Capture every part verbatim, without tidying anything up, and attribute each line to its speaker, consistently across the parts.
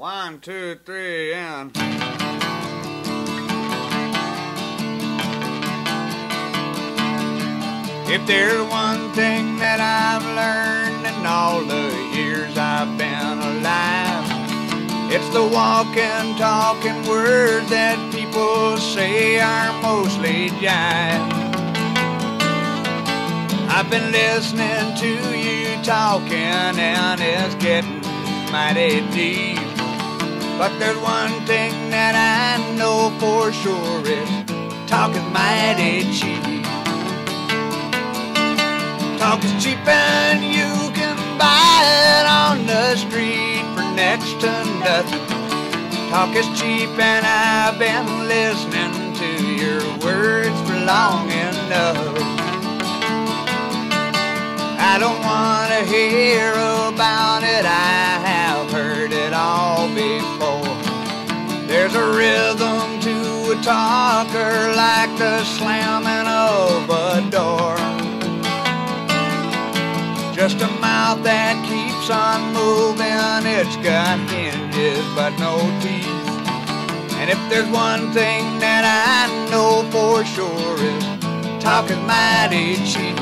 Speaker 1: One, two, three, and... If there's one thing that I've learned in all the years I've been alive, it's the walking, talking words that people say are mostly jive. I've been listening to you talking and it's getting mighty deep. But there's one thing that I know for sure is talk is mighty cheap. Talk is cheap and you can buy it on the street for next to nothing. Talk is cheap and I've been listening to your words for long enough. I don't want to hear about it, I have heard it all before. There's a rhythm to a talker like the slamming of a door. Just a mouth that keeps on moving, it's got hinges but no teeth. And if there's one thing that I know for sure is talk is mighty cheap.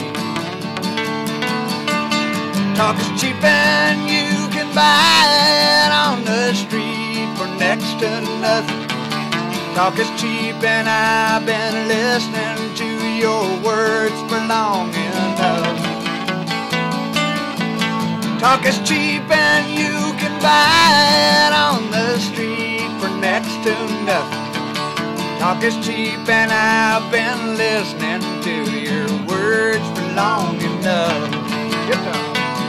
Speaker 1: Talk is cheap and you can buy it on the street for next to nothing. Talk is cheap and I've been listening to your words for long enough. Talk is cheap and you can buy it on the street for next to nothing. Talk is cheap and I've been listening to your words for long enough. Good job.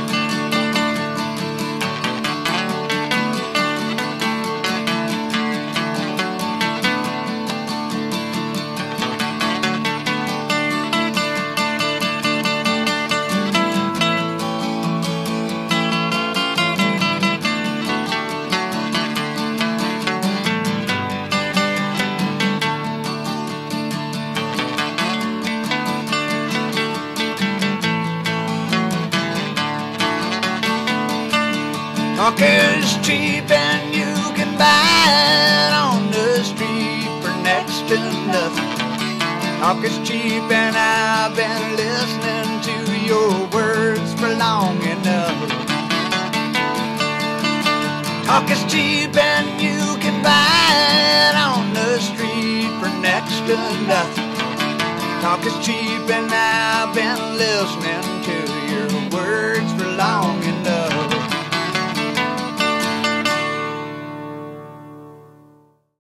Speaker 1: Talk is cheap and you can buy it on the street for next to nothing. Talk is cheap and I've been listening to your words for long enough. Talk is cheap and you can buy it on the street for next to nothing. Talk is cheap and I've been listening